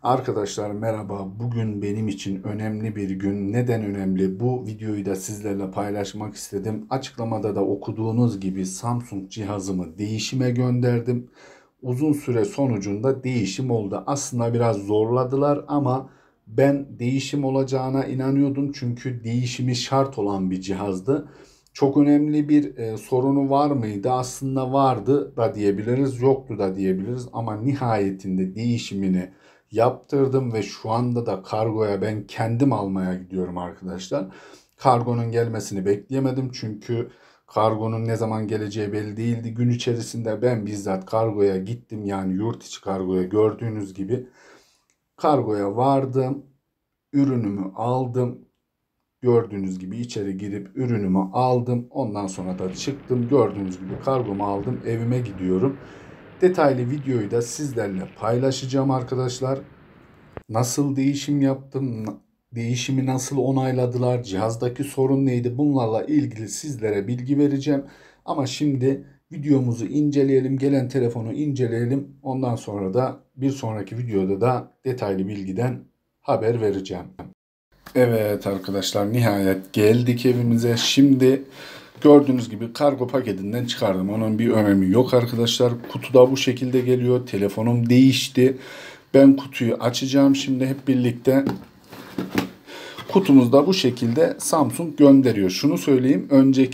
Arkadaşlar merhaba. Bugün benim için önemli bir gün. Neden önemli? Bu videoyu da sizlerle paylaşmak istedim. Açıklamada da okuduğunuz gibi Samsung cihazımı değişime gönderdim. Uzun süre sonucunda değişim oldu. Aslında biraz zorladılar ama ben değişim olacağına inanıyordum. Çünkü değişimi şart olan bir cihazdı. Çok önemli bir sorunu var mıydı? Aslında vardı da diyebiliriz, yoktu da diyebiliriz ama nihayetinde değişimini yaptırdım ve şu anda da kargoya ben kendim almaya gidiyorum arkadaşlar. Kargonun gelmesini bekleyemedim çünkü kargonun ne zaman geleceği belli değildi. Gün içerisinde ben bizzat kargoya gittim, yani yurt içi kargoya, gördüğünüz gibi kargoya vardım. Ürünümü aldım. Gördüğünüz gibi içeri girip ürünümü aldım. Ondan sonra da çıktım. Gördüğünüz gibi kargomu aldım. Evime gidiyorum. Detaylı videoyu da sizlerle paylaşacağım arkadaşlar. Nasıl değişim yaptım? Değişimi nasıl onayladılar? Cihazdaki sorun neydi? Bunlarla ilgili sizlere bilgi vereceğim. Ama şimdi videomuzu inceleyelim. Gelen telefonu inceleyelim. Ondan sonra da bir sonraki videoda da detaylı bilgiden haber vereceğim. Evet arkadaşlar, nihayet geldik evimize. Şimdi gördüğünüz gibi kargo paketinden çıkardım. Onun bir önemi yok arkadaşlar. Kutuda bu şekilde geliyor. Telefonum değişti. Ben kutuyu açacağım şimdi hep birlikte. Kutumuzda bu şekilde Samsung gönderiyor. Şunu söyleyeyim.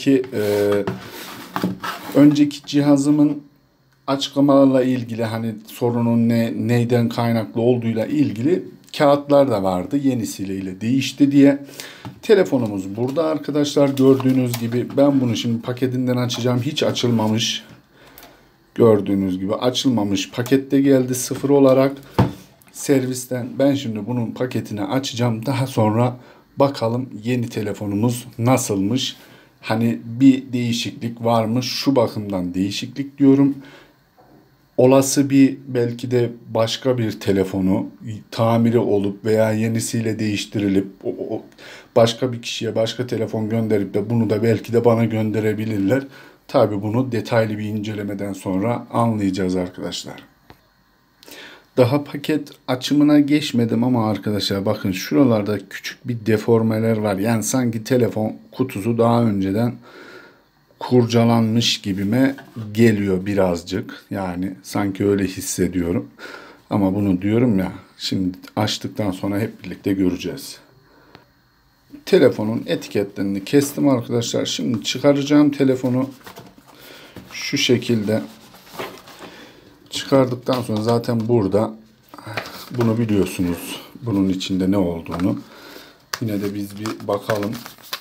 Önceki cihazımın açıklamalarla ilgili, hani sorunun neyden kaynaklı olduğuyla ilgili kağıtlar da vardı. Yenisiyle değişti diye. Telefonumuz burada arkadaşlar, gördüğünüz gibi. Ben bunu şimdi paketinden açacağım. Hiç açılmamış. Gördüğünüz gibi açılmamış pakette geldi sıfır olarak servisten. Ben şimdi bunun paketini açacağım. Daha sonra bakalım yeni telefonumuz nasılmış. Hani bir değişiklik var mı? Şu bakımdan değişiklik diyorum. Olası bir, belki de başka bir telefonu tamiri olup veya yenisiyle değiştirilip başka bir kişiye başka telefon gönderip de bunu da belki de bana gönderebilirler. Tabii bunu detaylı bir incelemeden sonra anlayacağız arkadaşlar. Daha paket açımına geçmedim ama arkadaşlar bakın, şuralarda küçük bir deformeler var. Yani sanki telefon kutusu daha önceden kurcalanmış gibime geliyor birazcık. Yani sanki öyle hissediyorum. Ama bunu diyorum ya, şimdi açtıktan sonra hep birlikte göreceğiz. Telefonun etiketlerini kestim arkadaşlar. Şimdi çıkaracağım telefonu şu şekilde. Çıkardıktan sonra zaten burada bunu biliyorsunuz, bunun içinde ne olduğunu. Yine de biz bir bakalım.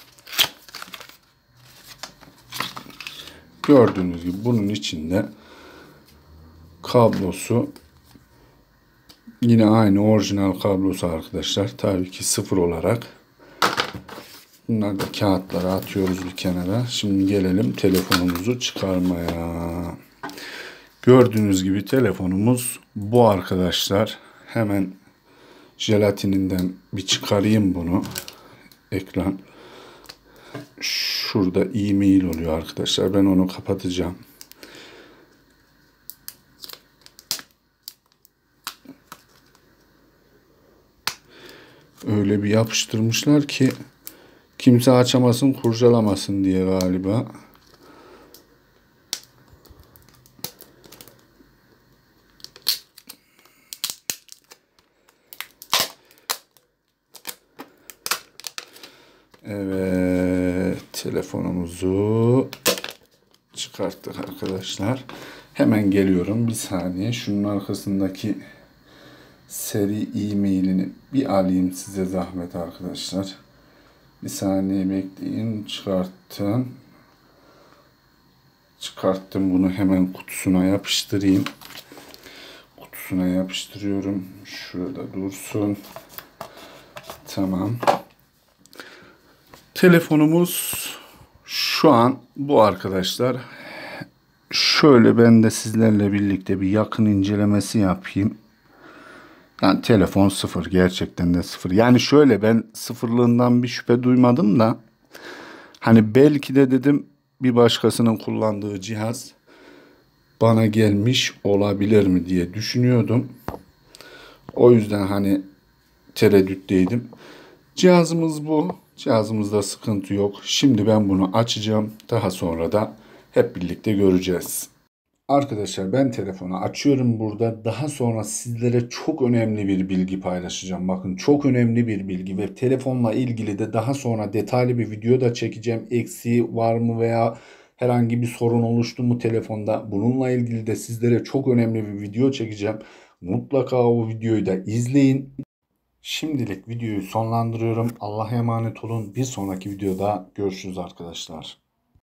Gördüğünüz gibi bunun içinde kablosu yine aynı orijinal kablosu arkadaşlar. Tabii ki sıfır olarak. Bunları da kağıtlara atıyoruz bir kenara. Şimdi gelelim telefonumuzu çıkarmaya. Gördüğünüz gibi telefonumuz bu arkadaşlar. Hemen jelatininden bir çıkarayım bunu. Ekran. Şurada e-mail oluyor arkadaşlar. Ben onu kapatacağım. Öyle bir yapıştırmışlar ki kimse açamasın, kurcalamasın diye galiba. Evet, telefonumuzu çıkarttık arkadaşlar. Hemen geliyorum, bir saniye. Şunun arkasındaki seri e-mailini bir alayım size zahmet arkadaşlar. Bir saniye bekleyin. Çıkarttım bunu, hemen kutusuna yapıştırayım. Kutusuna yapıştırıyorum. Şurada dursun. Tamam. Telefonumuz şu an bu arkadaşlar. Şöyle ben de sizlerle birlikte bir yakın incelemesi yapayım. Yani telefon sıfır. Gerçekten de sıfır. Yani şöyle, ben sıfırlığından bir şüphe duymadım da hani belki de dedim bir başkasının kullandığı cihaz bana gelmiş olabilir mi diye düşünüyordum. O yüzden hani tereddütteydim. Cihazımız bu. Cihazımızda sıkıntı yok. Şimdi ben bunu açacağım. Daha sonra da hep birlikte göreceğiz. Arkadaşlar ben telefonu açıyorum burada. Daha sonra sizlere çok önemli bir bilgi paylaşacağım. Bakın çok önemli bir bilgi ve telefonla ilgili de daha sonra detaylı bir video da çekeceğim. Eksiği var mı veya herhangi bir sorun oluştu mu telefonda? Bununla ilgili de sizlere çok önemli bir video çekeceğim. Mutlaka o videoyu da izleyin. Şimdilik videoyu sonlandırıyorum. Allah'a emanet olun. Bir sonraki videoda görüşürüz arkadaşlar.